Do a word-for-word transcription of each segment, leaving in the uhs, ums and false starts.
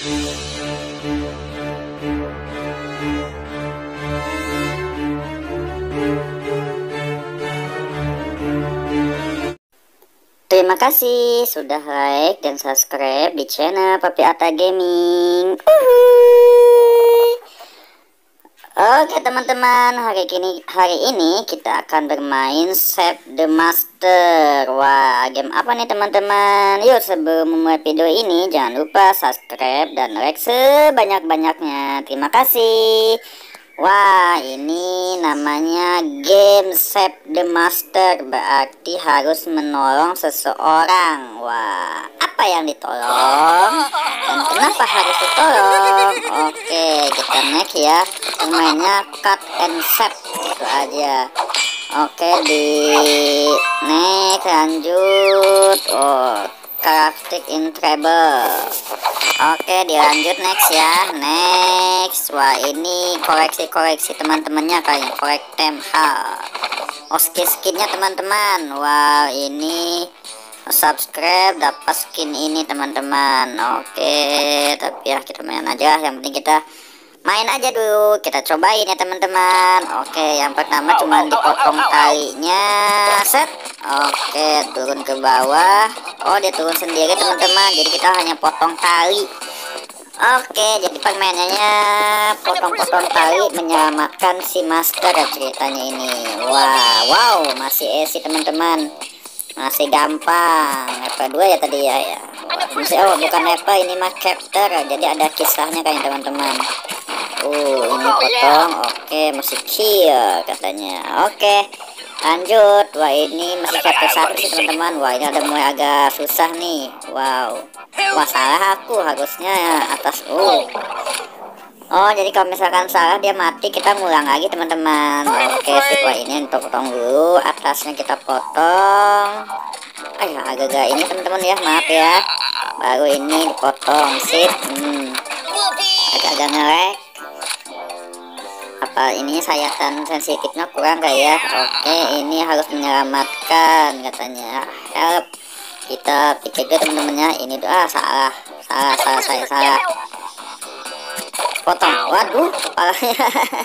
Terima kasih sudah like dan subscribe di channel Papi Ata Gaming. Uhuy. Oke teman-teman, hari ini hari ini kita akan bermain Save the Master. Wah, game apa nih teman-teman? Yuk, sebelum memulai video ini jangan lupa subscribe dan like sebanyak-banyaknya. Terima kasih. Wah, ini namanya game Save the Master, berarti harus menolong seseorang. Wah, apa yang ditolong dan kenapa harus ditolong? Oke, kita next ya. Mainnya cut and save itu aja. Oke, di next lanjut. Oh, crafting in treble. Oke, dilanjut next ya. Next. Wah, ini koleksi-koleksi teman-temannya kayaknya, collect tem hal. Oh, skin-skinnya teman-teman. Wow, ini subscribe dapat skin ini teman-teman. Oke, tapi ya kita main aja. Yang penting kita main aja dulu, kita cobain ya teman-teman. Oke, yang pertama cuma dipotong talinya, set. Oke, turun ke bawah. Oh, dia turun sendiri teman-teman, jadi kita hanya potong tali. Oke, jadi permainannya potong-potong tali menyelamatkan si master ya ceritanya ini. Wow, wow, masih easy teman-teman, masih gampang. Apa dua ya tadi ya, ya. Masih, oh bukan apa, ini mah chapter, jadi ada kisahnya kayaknya teman-teman. Oh, ini potong. Oke, masih kill katanya. Oke, lanjut. Wah, ini masih chapter satu sih teman-teman. Wah, ini ada mulai agak susah nih. Wow, wah salah aku, harusnya atas. Oh, oh jadi kalau misalkan salah dia mati, kita ngulang lagi teman-teman. Oke sip. Wah, ini untuk potong dulu, atasnya kita potong. Ah, agak-agak ini teman-teman ya, maaf ya. Baru ini dipotong, sip. Hmm, agak-agak ngelek. Apa ini sayatan sensitifnya kurang gak ya? Oke, ini harus menyelamatkan katanya. Help. Kita pikir dulu teman-temannya. Ini tuh ah salah, salah, salah, saya salah. Potong. Waduh, kepalanya.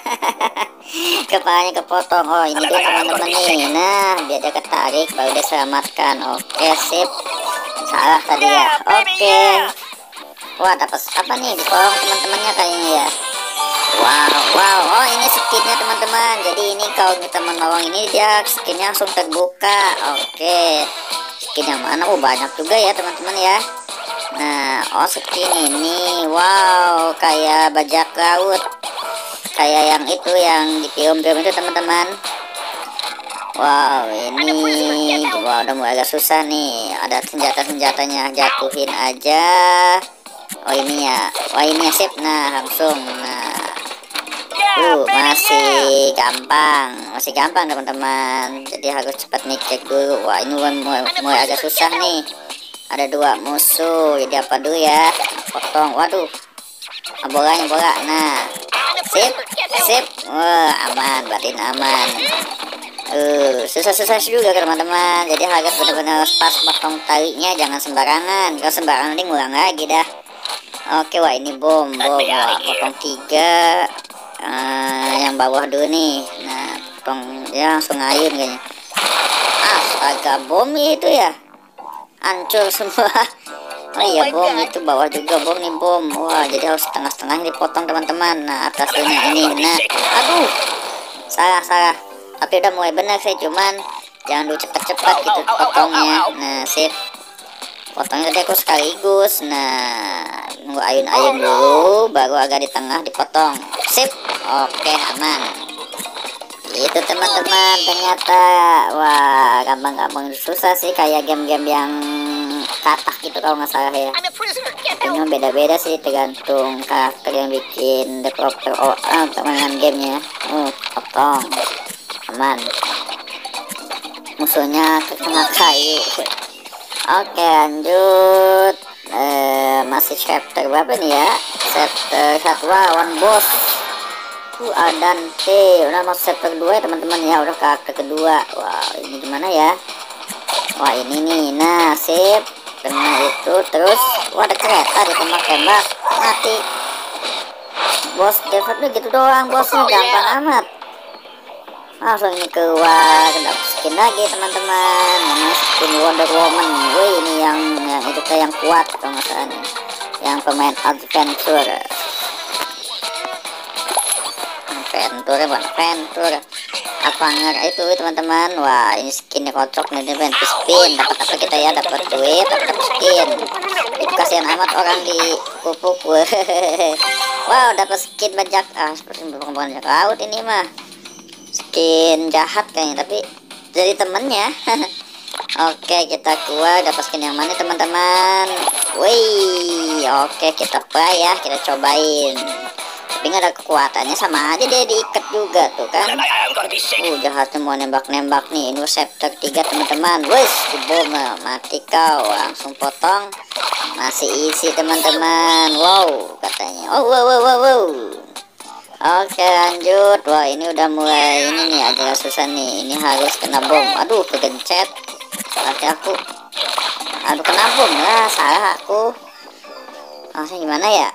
Kepalanya kepotong. Oh, ini dia teman-teman nih. Nah, biar dia ketarik baru dia selamatkan. Oke, sip. Salah tadi ya. Oke. Wah, dapat apa nih? Ditolong teman-temannya kayaknya ya. Wow, wow, oh ini skinnya teman-teman. Jadi ini kalau kita menolong ini dia skinnya langsung terbuka. Oke, skin yang mana? Oh banyak juga ya teman-teman ya. Nah, oh skin ini, wow, kayak bajak laut, kayak yang itu yang di film-film itu teman-teman. Wow, ini, wow, udah mulai agak susah nih. Ada senjata-senjatanya, jatuhin aja. Oh ini ya, wah ini ya sip. Nah langsung, nah. Uh, masih gampang, masih gampang teman-teman. Jadi harus cepat mikir dulu. Wah ini mulai, mulai agak susah nih. Ada dua musuh. Jadi apa dulu ya? Potong. Waduh, bolanya bola. Nah, sip, sip. Wah aman, batin aman. Uh, susah-susah juga teman-teman. Jadi harus benar-benar pas potong talinya, jangan sembarangan. Kalau sembarangan nanti ngulang lagi dah. Oke, wah ini bom, bom. Wah, potong tiga. Uh, yang bawah dulu nih. Nah, potong ya langsung ayun kayaknya. Astaga, bom itu ya hancur semua. Oh iya bom itu bawah juga bom nih bom. Wah jadi harus setengah-setengah dipotong teman-teman. Nah atasnya ini. Nah aduh salah salah. Tapi udah mulai benar sih, cuman jangan dulu cepat-cepat gitu potongnya. Nah sip, potongnya tadi aku sekaligus. Nah nunggu ayun-ayun dulu, baru agak di tengah dipotong. Sip. Oke aman. Itu teman-teman, ternyata wah gampang-gampang susah sih, kayak game-game yang katak gitu kalau nggak salah ya. Ini beda-beda sih tergantung karakter yang bikin developer oh, ah, untuk mainan gamenya. Uh, potong aman. Musuhnya kena kayu. Oke lanjut. Eh, masih chapter berapa nih ya? Chapter satu lawan bos. Uh, Andante udah masuk chapter dua ya teman-teman ya, udah karakter kedua. Wow ini gimana ya? Wah ini nih, nah sip. kena itu. Terus wah, ada kereta ditembak-tembak mati. Bos Devil gitu doang bosnya, gampang amat. Langsung ini keluar, dapat skin lagi teman-teman. Namanya skin Wonder Woman. Wih, ini yang yang itu kayak yang kuat kalau nggak salah nih, yang pemain adventure adventure bukan adventure apa nggak itu teman-teman. Wah, ini skinnya kocok nih teman. Spin dapat apa kita ya, dapat duit, dapat skin. Itu kasihan amat orang di pupuk. Wow, dapat skin bajak, ah seperti bukan bajak laut ini mah, skin jahat kayaknya, tapi jadi temennya. Oke, kita keluar, dapat skin yang mana teman-teman. Wih, oke kita play ya, kita cobain. Tapi nggak ada kekuatannya, sama aja dia diikat juga tuh kan. Uh, jahatnya mau nembak-nembak nih. Ini chapter tiga teman-teman. Wes, dibom, mati kau. Langsung potong. Masih isi teman-teman. Wow, katanya. Oh, wow, wow, wow, wow. Oke, lanjut. Wah, ini udah mulai ini nih, agak susah nih. Ini harus kena bom. Aduh, kegencet. Salah aku. Aduh, kena bom lah. Salah aku. Maksudnya gimana ya?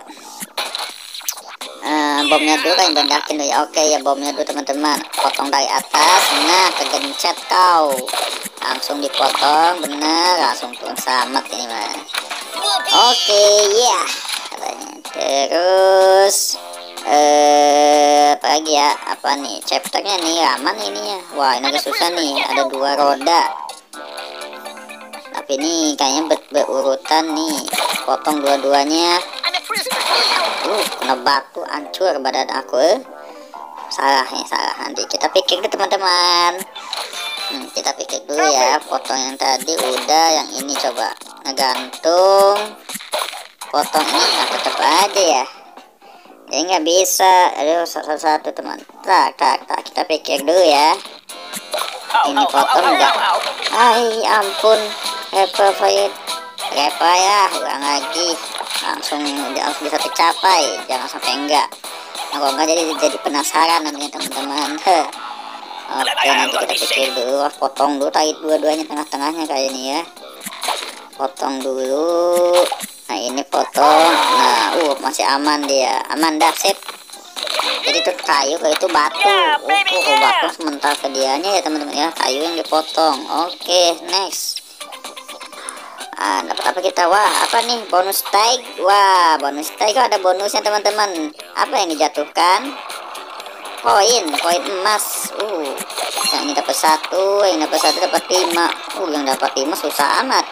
Uh, bomnya dulu kan bandakin dulu ya. Oke ya, bomnya dulu teman-teman. Potong dari atas. Nah, kegencet kau. Langsung dipotong. Bener. Langsung turun selamat ini mah. Oke ya yeah. Katanya. Terus eh apa lagi ya, apa nih chapternya nih, aman ini ya. Wah, ini agak susah nih, ada dua roda tapi ini kayaknya ber berurutan nih, potong dua-duanya. Uh, kena batu, hancur badan aku. eh. Salah ya, salah. Nanti kita pikir dulu teman-teman. hmm, kita pikir dulu ya. Potong yang tadi udah, yang ini coba ngegantung. Potong ini nggak tetap aja ya, ini nggak bisa. Aduh, satu-satu teman. Tak, tak, tak. Kita pikir dulu ya. Ini potong enggak? Ay, ampun. Repa fight. Repa ya, ulang lagi. Langsung langsung bisa tercapai. Jangan sampai enggak. Nah, kalau enggak jadi jadi penasaran nantinya teman-teman. Oke, nanti kita pikir dulu. Potong dulu, tarik dua-duanya tengah-tengahnya kayak ini ya. Potong dulu. Nah, ini potong. Nah, uh masih aman dia. Aman dah, sip. Jadi itu kayu, kayak itu batu. Oh, oh, batu sementara ke dianya ya teman-teman ya. Kayu yang dipotong. Oke, next. Ah, dapat apa kita? Wah, apa nih? Bonus tag. Wah, bonus tag kok ada bonusnya teman-teman. Apa yang dijatuhkan? Koin, koin emas. Uh, yang ini dapat satu, yang dapat satu dapat lima. Uh, yang dapat lima susah amat.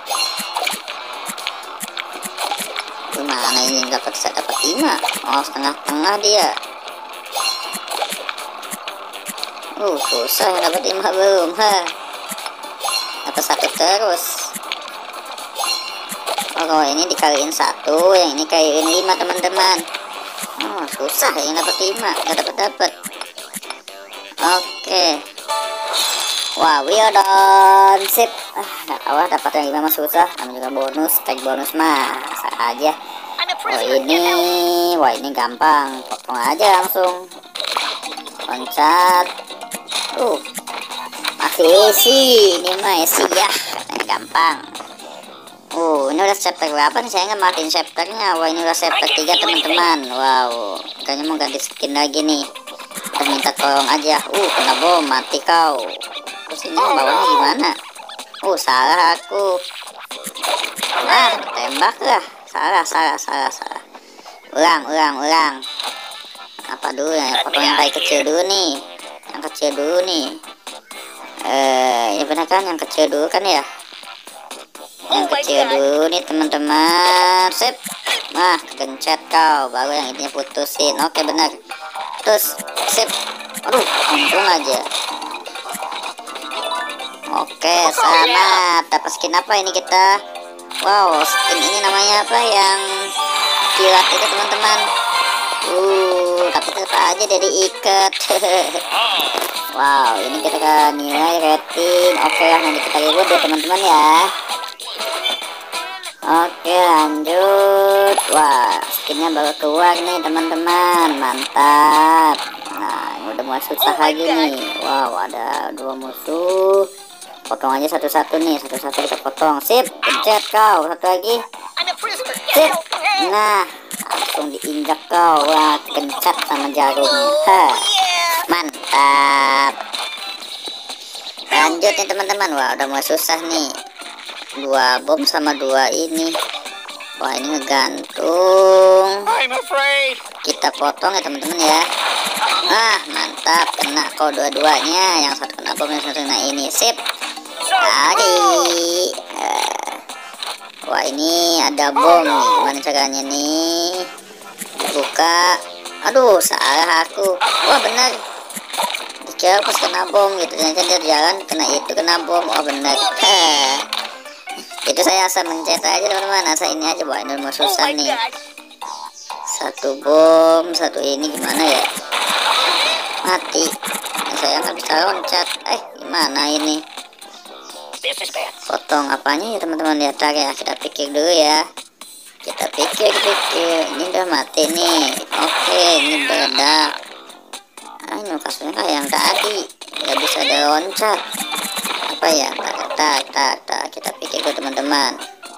Gimana ini dapat saya dapat lima? Oh, setengah-tengah dia. Uh, susah dapat lima belum. Ha. Dapat satu terus. Oh, kalau ini dikaliin satu, yang ini kaliin lima teman-teman. Oh, susah yang dapat lima, nggak dapat dapat. Oke. Wah, we are done. Sip. Ah, nggak tahu lah, dapat yang lima mah susah. Namanya juga bonus, tag bonus mah sah aja. Oh, ini, wah ini gampang. Potong aja langsung. Loncat. Uh, masih isi. Ini mah isi ya. Katanya gampang. Uh, ini udah chapter berapa nih? Saya nggak matiin chapternya. Wah, ini udah chapter tiga teman-teman. Wow, kayaknya mau ganti skin lagi nih. Kita minta tolong aja. Uh, kena bom, mati kau. Terus ini bawahnya gimana? Uh, salah aku. Ah, tembak lah. Salah, salah, salah, salah. Ulang, ulang, ulang. Apa dulu ya? Potong yang kayak kecil dulu nih. Yang kecil dulu nih. Eh, ya benar kan? Yang kecil dulu kan ya? Yang kecil dulu nih teman-teman. Sip. Nah, kegencet kau. Baru yang intinya putusin. Oke, benar. Terus, sip. Aduh, untung aja. Oke, selamat. Dapat skin apa ini kita? Wow, skin ini namanya apa? Yang kilat itu teman-teman. Uh, tapi tetap aja dari ikat. Wow, ini kita kan nilai rating. Oke lah, nanti kita ribut ya teman-teman ya. Oke, lanjut. Wah, skinnya baru keluar nih teman-teman. Mantap. Nah, ini udah mulai susah lagi nih. Wow, ada dua musuh. potong aja satu-satu nih, satu-satu kita potong. Sip, pencet kau, satu lagi. Sip. Nah, langsung diinjak kau. Wah, kencet sama jarumnya. Ha, mantap. Lanjut nih teman-teman. Wah, udah mulai susah nih. Dua bom sama dua ini. Wah, ini ngegantung. Kita potong ya teman-teman ya. Ah, mantap, kena kau dua-duanya. Yang satu kena bom, yang satu kena ini. Sip. Lari. Uh, wah, ini ada bom nih. Gimana caranya nih? Buka. Aduh, salah aku. Wah, benar. Dikira pas kena bom gitu. Ternyata dia jalan kena itu, kena bom. Oh, benar. Itu saya asal mencet aja teman-teman. Asal ini aja. Wah, ini mau susah nih. Satu bom, satu ini gimana ya? Mati. Nah, saya nggak bisa loncat. Eh, gimana ini? Potong apanya ya teman-teman? Ya, tar ya. Kita pikir dulu ya. Kita pikir-pikir. Ini udah mati nih. Oke, ini meledak. Ah, ini kasusnya kayak yang tadi. Nggak bisa ada loncat. Apa ya? Tak, tak, tak, tak. Kita pikir dulu teman-teman.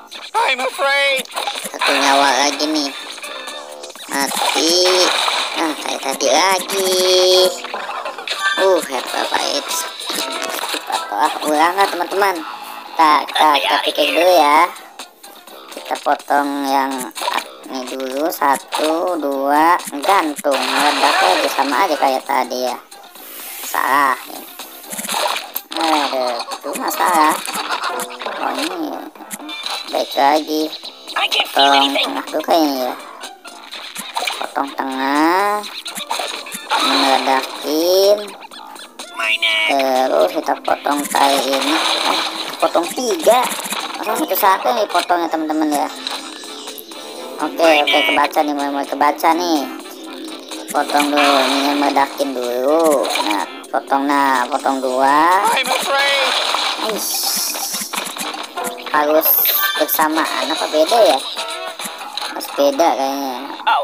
Satu nyawa lagi nih. Mati. Nah, kayak tadi lagi. Uh, hebat baik. Ah, ulang lah teman-teman. Tak, tak, kita pikir dulu ya. Kita potong yang ini dulu. Satu, dua, gantung. Meledak aja sama aja kayak tadi ya. Salah. Aduh, itu masalah. Oh, ini baik lagi. Potong tengah dulu kayaknya ya. Potong tengah, meledakin, terus kita potong tali ini. Oh, potong tiga, masa satu-satu nih potongnya teman-teman ya. Oke, oke, kebaca nih, mulai-mulai kebaca nih. Potong dulu, ini meledakin dulu. Nah, potong, nah, potong dua. Eish. Harus bersamaan apa beda ya? Harus beda kayaknya.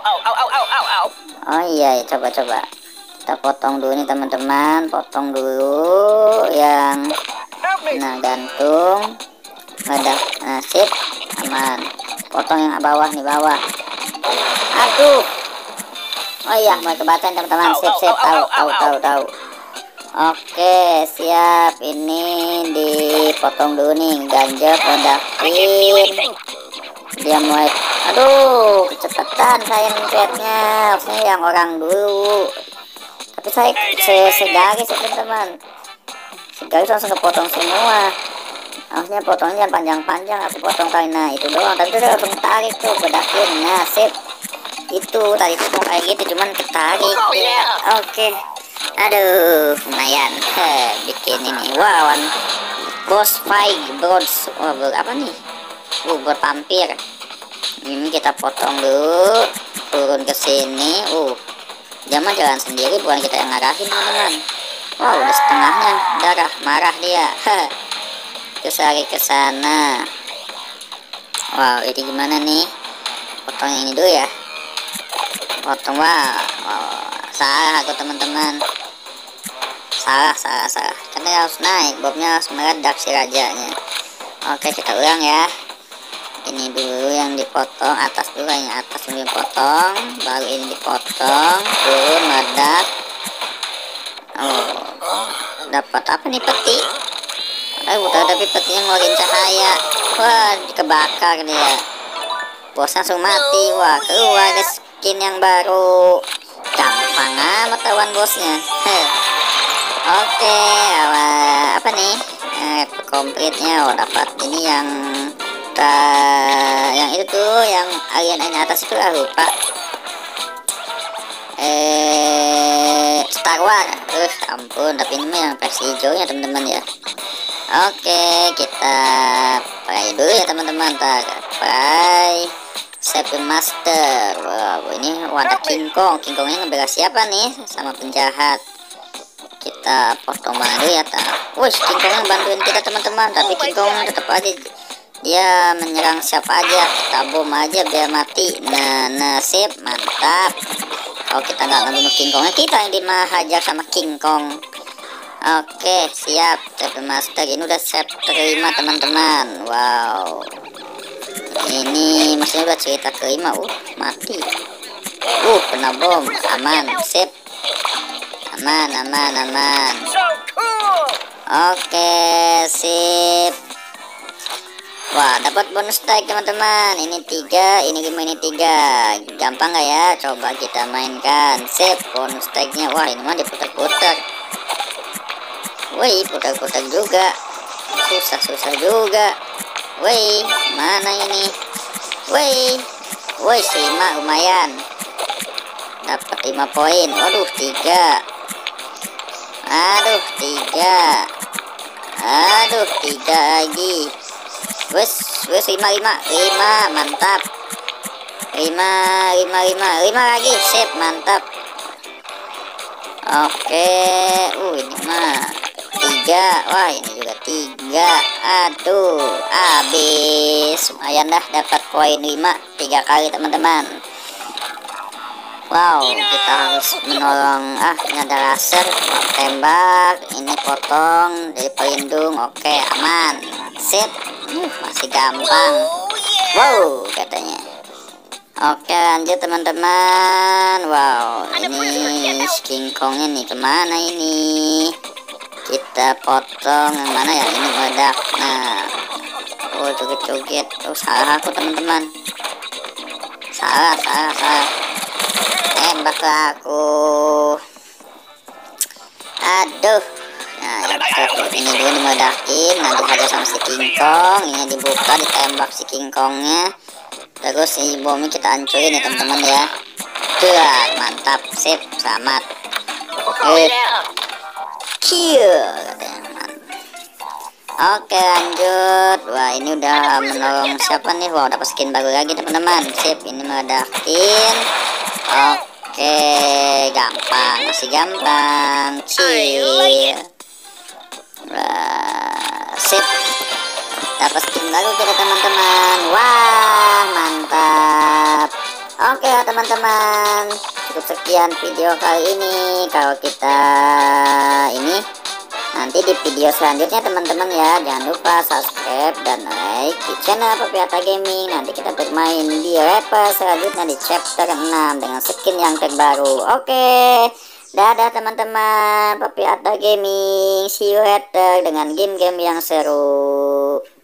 Oh iya, coba-coba kita potong dulu nih teman-teman. Potong dulu yang nah gantung, meledak. Nah, sip, aman. Potong yang bawah nih, bawah. Aduh. Oh iya, mau kebaca teman-teman. Sip, sip, tahu, tahu, tahu, tahu. Oke, siap. Ini dipotong dulu nih, ganjel, ledakin. Dia mulai, aduh, kecepatan saya mencetnya. Harusnya yang orang dulu. Tapi saya segaris ya teman-teman. Segaris langsung kepotong semua. Harusnya potongnya panjang-panjang. Aku potong kali, nah itu doang. Tapi saya langsung tarik tuh, bedakin. Nah, sip. Itu tadi potong kayak gitu, cuman ketarik ya. Oke. Aduh, lumayan. Heh, bikin ini. Wow, boss fight, boss. Wah, apa nih? Uh, berpampir. Ini kita potong dulu, turun ke sini. Uh, dia mah jalan sendiri, bukan kita yang ngarahin teman-teman. Wow, udah setengahnya darah, marah dia. Terus lari ke sana. Wow, ini gimana nih? Potong yang ini dulu ya. Potong, wow, wow. Salah aku teman-teman. Salah, salah, salah. Karena harus naik, bomnya harus meledak si rajanya. Oke, kita ulang ya. Ini dulu yang dipotong, atas dulu yang atas yang dipotong, baru ini dipotong, turun, meledak. Oh, dapat apa nih peti? Eh, udah, tapi petinya ngeluarin cahaya. Wah, kebakar dia. Bosnya langsung mati. Wah, keluar skin yang baru. Gampang amat tawan bosnya. Heh. Oke, awal apa nih? Eh, komplitnya. Oh, dapat ini yang uh, yang itu tuh, yang alien yang atas itu lah, lupa. Eh, Star Wars. Uh, ampun, tapi ini mah yang versi hijaunya teman-teman ya. Oke, kita play dulu ya teman-teman. Ntar play Seven Master. Wow, ini wadah King Kong. King Kongnya ngebela siapa nih? Sama penjahat. Kita potong mana dulu ya. Wih, King Kongnya bantuin kita teman-teman. Tapi King Kong tetap aja dia menyerang siapa aja. Kita bom aja biar mati. Nah, nasib mantap. Kalau kita nggak ngebunuh King Kongnya, kita yang dihajar sama King Kong. Oke, siap. Chapter master ini udah chapter lima teman-teman. Wow, ini masih udah cerita kelima. Uh mati. Uh kena bom. Aman, sip. Aman, aman, aman. Oke, sip. Wah, dapat bonus tag teman-teman. Ini tiga, ini lima, ini tiga. Gampang gak ya? Coba kita mainkan. Sip, bonus tagnya. Wah, ini mah diputar-putar. Woi, putar-putar juga. Susah-susah juga. Woi, mana ini? Woi, woi, lima lumayan. Dapat lima poin. Waduh, tiga. Aduh, tiga. Aduh, tiga lagi. Wes, wes lima, lima, lima, mantap. Lima, lima, lima, lima lagi, sip, mantap. Oke, uh ini mah tiga. Wah, ini juga tiga. Aduh, habis. Lumayan dah, dapat poin lima tiga kali teman-teman. Wow, kita harus menolong. Ah, ini ada laser, tembak. Ini potong dari pelindung. Oke, aman, sip. Uh, masih gampang. Wow, katanya. Oke, lanjut teman-teman. Wow, ini King Kongnya nih kemana ini? Kita potong yang mana ya? Ini meledak. Nah, oh joget-joget. Oh salah aku teman-teman. Salah, salah, salah. Tembak ke aku. Aduh. Nah, ini dulu dimeledakin. Nanti aja sama si King Kong. Ini dibuka, ditembak si King Kongnya. Terus si bomnya kita hancurin ya teman-teman ya. Tuh, mantap, sip, selamat. Eh, kill. Oke, lanjut. Wah, ini udah menolong siapa nih? Wow, dapat skin baru lagi teman-teman. Sip, ini meledakin. Oke, gampang, masih gampang. Chill. Wah, sip. Dapat skin baru kita teman-teman. Wah, mantap. Oke teman-teman, cukup sekian video kali ini. Kalau kita ini nanti di video selanjutnya teman-teman ya, jangan lupa subscribe dan like di channel Papi Atta Gaming. Nanti kita bermain di level selanjutnya di chapter enam dengan skin yang terbaru. Oke, dadah teman-teman, Papi Atta Gaming. See you later dengan game-game yang seru.